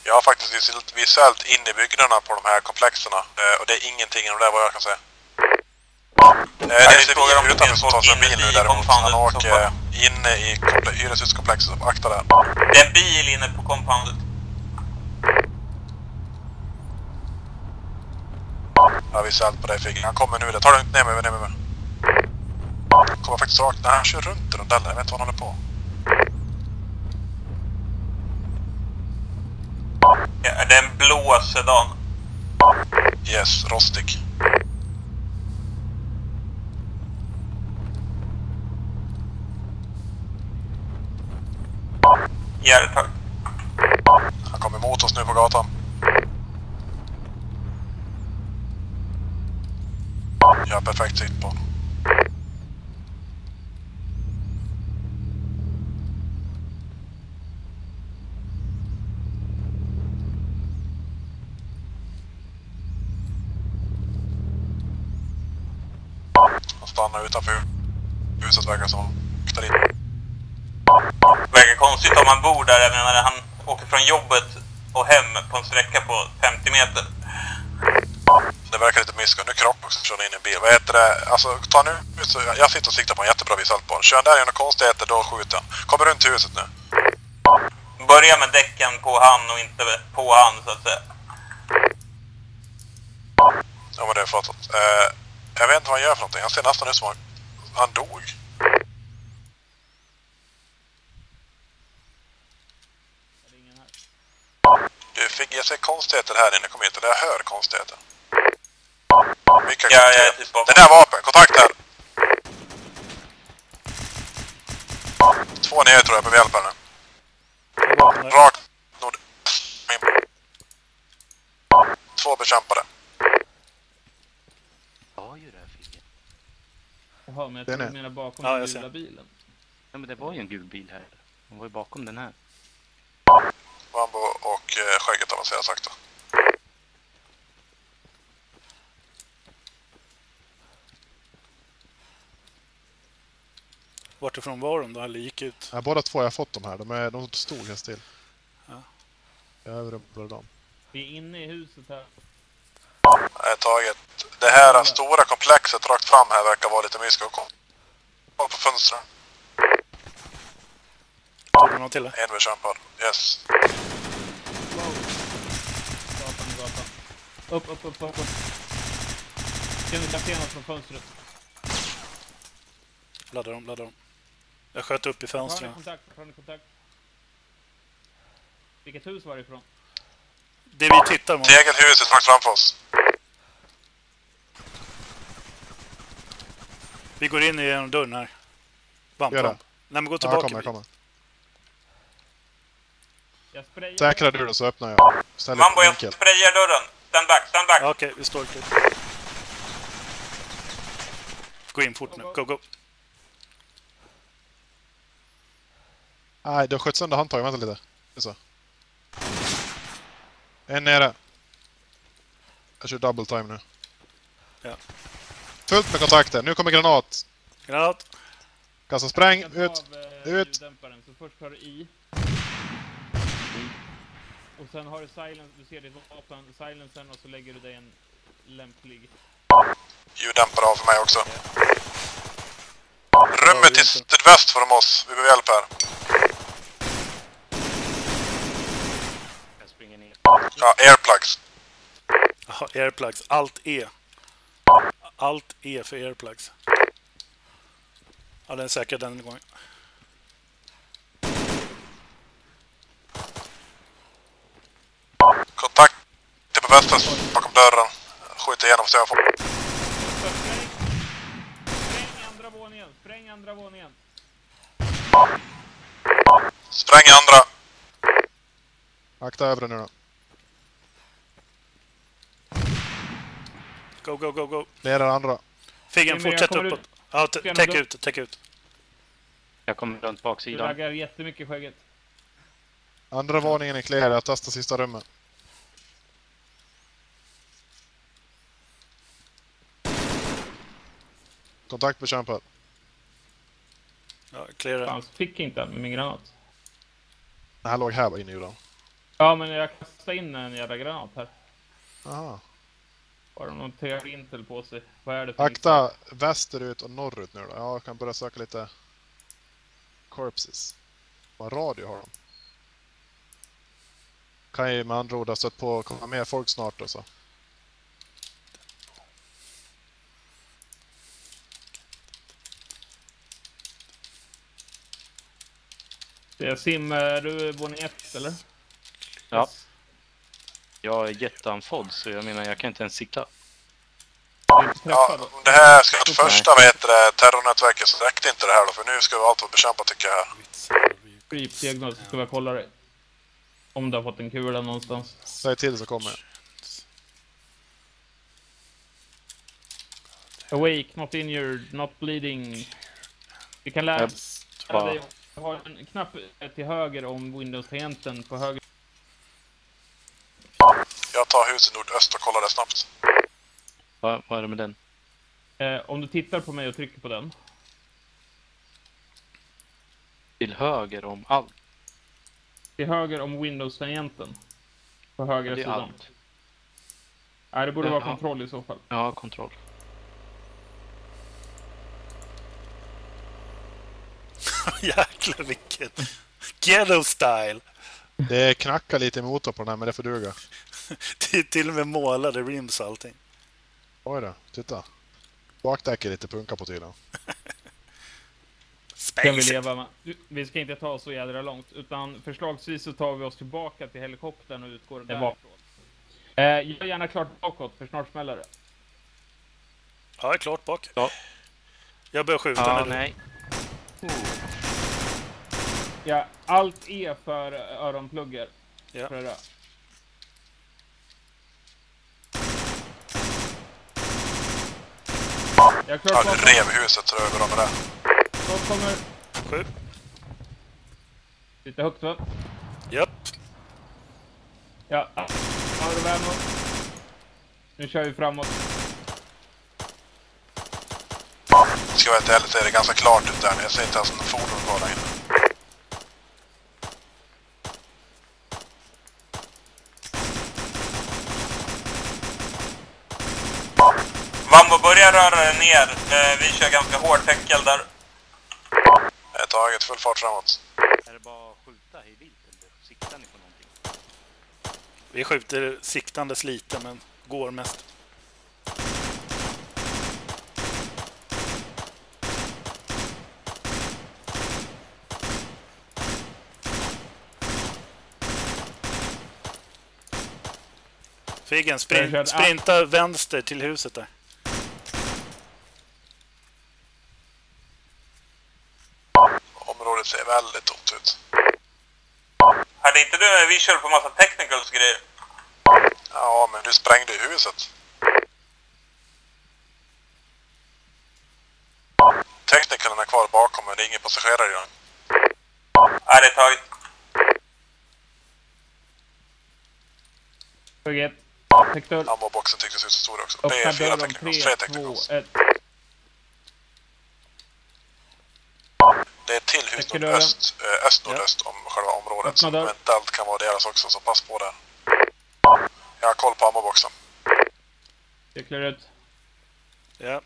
Jag har faktiskt visuellt in i byggnaderna på de här komplexerna. Och det är ingenting inom det vad jag kan säga. Det är civil utanför som tar sig en bil nu däremot. Han åker inne i hyreshuskomplexet. Akta där. Det är en bil inne på compoundet. Ja, visuellt på dig Figgen. Han kommer nu. Ta det ner med. Han kommer faktiskt rakt. Nej, han kör runt i rondellen. Jag vet inte vad han håller på. Ja, det är en blå sedan. Yes, rostig. Jävligt högt. Han kommer mot oss nu på gatan. Jag har perfekt sitt på honom. Han stannar utanför huset verkar som. Verkar konstigt om man bor där. Jag menar, han åker från jobbet och hem på en sträcka på 50 meter. Det verkar lite misskund. Nu krockar också kör in i en bil. Vad heter det? Alltså, ta nu. Jag sitter och siktar på en jättebra visuellt på honom. Kör han där genom konstigheter, då skjuter han. Kommer runt till huset nu. Börja med däcken på han och inte på han, så att säga. Ja, men det är fattat. Jag vet inte vad han gör för någonting. Han ser nästan ut som han dog. Du fick jag se konstigheter här inne. Kom hit, eller jag hör konstigheter. Mycket konstigheter. Den här vapen, kontakt här. 2 ner tror jag på hjälp här nu. Rakt nord. 2 bekämpade. Ja, ju det här fick. Jaha, men jag tror du menar bakom den gula bilen. Ja, men det var ju en gul bil här. Den var ju bakom den här. Bambo och skägget avancerar sakta. Vartifrån var de då? Eller gick ut? Ja, båda två jag har fått dem här. De stod här still. Ja. Jag överrumplade dem. Vi är inne i huset här. Taget. Det här stora komplexet rakt fram här verkar vara lite mysko. Kolla på fönstren. Tog du någon till det? En bekämpad. Yes. Wow. Gatan. Upp. Kan du se något från fönstret? Laddar dem. Jag sköt upp i fönstren. Har ni kontakt? Vilket hus var det ifrån? Det vi tittar mot. Tegelhuset rakt framför oss. Vi går in genom dörren här. Bamp. Nej, men gå tillbaka. Jag kommer. Säkrar du det så öppnar jag. Mambo, jag sprayar dörren. Stand back. Okej, vi står klar. Gå in fort nu. Go. Nej, du har skjutit sönder handtaget. Vänta lite. Det är så. En nere. Jag kör double time nu. Ja. Fullt med kontakter. Nu kommer granat. Kasta spräng. Ut. Så först har du i. Och sen har du silence. Du ser ditt vapen. Silencern och så lägger du dig en lämplig. Ljuddämpare av för mig också. Rummet till sydväst från oss. Vi behöver hjälp här. Jag springer ner. Ja, airplugs. Jaha, airplugs. Alt E. Alt E för airplugs. Ja, den är säker den gången. Kontakt till på väster bakom dörren. Skjuter igenom så jag får. Spräng andra våningen. Spräng andra. Akta över nu då. Go. Det är den andra. Figgen, fortsätt uppåt. Ja, täck ut. Jag kommer runt baksidan. Du raggar jättemycket skägget. Andra våningen är clear. Jag testar sista rummet. Kontakt bekämpad. Ja, clear. Fan, fick inte med min granat. Den här låg här inne i den. Ja, men jag kastar in en jävla granat här. Aha. Har de någon teorintel på sig? Vad är det för Akta västerut och norrut nu då. Ja, jag kan börja söka lite corpses. Vad radio har de? Kan ju med andra ord ha stött på komma med folk snart och så. Simmar du våning 1 eller? Ja. Jag är jätteanfodd så jag menar jag kan inte ens sikta. Ja, det här ska vara första terrornätverket, så räckte inte det här då, för nu ska vi allt vara bekämpat tycker jag. Creep-diagnos, ska vi kolla det. Om du har fått en kula någonstans. Säg till så kommer jag. Awake, not injured, not bleeding. Vi kan lära dig. Jag har en knapp till höger om Windows-tangenten på höger. Jag tar huset nordöst och kollar det snabbt. Vad är det med den? Om du tittar på mig och trycker på den. Till höger om allt. Till höger om Windows-tangenten. På högra Det är sidan. allt. Nej, det borde vara Ja. kontroll i så fall. Ja, kontroll. Jäklar vilket ghetto style. Det knackar lite i motorn på den här, men det får duga. Det är till och med målade rims och allting. Oj då, titta. Bakdäck är lite punka på tydligen. Kan vi leva med. Vi ska inte ta oss så jädra långt, utan förslagsvis så tar vi oss tillbaka till helikoptern och utgår därifrån. Gör gärna klart bakåt, för snart smäller det. Ja, det är klart bak. Ja. Jag börjar skjuta Ja, nu. nej. Ja, allt är för öronpluggar. Ja. För det. Jag Ja, klart du bakåt. rev huset så det är bra med det. Så kommer 7. lite högt va? Japp. Ja, har du värmor? Nu kör vi framåt. Ska vara helt ärlig så är det ganska klart ut där. Jag ser inte ens en fordon kvar där inne. Mambo, börjar röra dig ner. Vi kör ganska hård täckel där. Taget full fart framåt. Är det bara att skjuta i vilt eller siktar ni på någonting? Vi skjuter siktandes lite, men går mest. Figgen, sprinta vänster till huset där. Området ser väldigt tomt ut. Hade inte du visual på massa technicals grejer? Ja, men du sprängde i huset. Teknikerna är kvar bakom, men det är ingen passagerare i den. Nej, det är taget. Hugget. Tektor. Ammo-boxen tycktes ut så stor också. Det Öppna är 4 dörren. technicals, 3, 3 2, technicals. 1. Det är till hus Täcker nordöst, öst-nordöst om själva området. Öppna Så dörr. eventuellt kan vara deras också, så pass på det. Jag har koll på ammo-boxen. Det klär ut. Ja.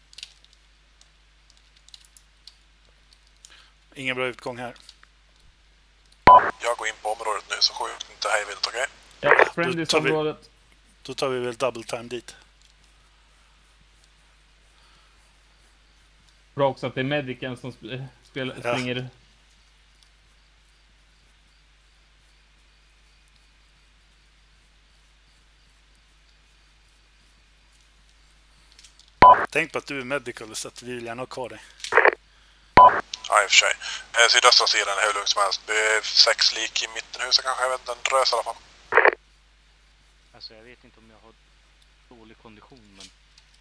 Ingen bra utgång här. Jag går in på området nu, så skjut inte hejvilt, okej? Ja, friendlies-området. Då tar vi väl double time dit. Bra också att det är medicen som springer. Tänk på att du är medical, så att vi vill gärna ha kvar dig. Ja, i och för sig. Sydöstra sidan är hur lugnt som helst. Det är 6 lik i mittenhuset kanske, jag vet inte, en rös i alla fall. Alltså jag vet inte om jag har dålig kondition, men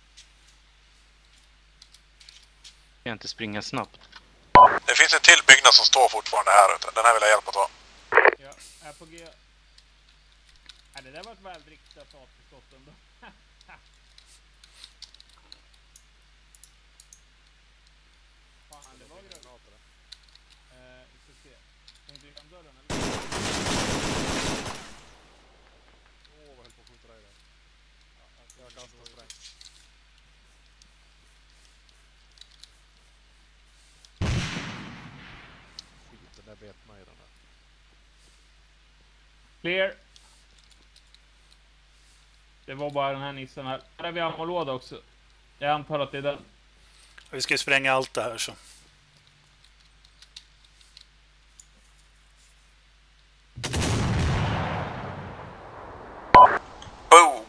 jag kan inte springa snabbt. Det finns en till byggnad som står fortfarande här ute. Den här vill jag hjälpa att ta. Ja, är på G. Ja, det där var ett välriktat avskott ändå. Fan, det var granater. Vi ska se. Tänkte du göra dörren eller? vet mig den där. Clear. Det var bara den här nissen här. Här har vi ammolåda också. Jag antar att det är den. Vi ska ju spränga allt det här så. Boom!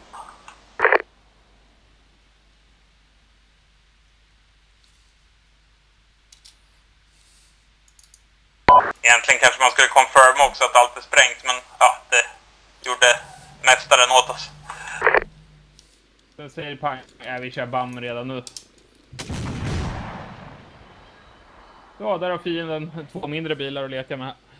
Egentligen kanske man skulle confirma också att allt är sprängt, men ja, det gjorde mästaren åt oss. Den säger pang. Vi kör BAM redan nu. Ja, där har fienden 2 mindre bilar att leka med.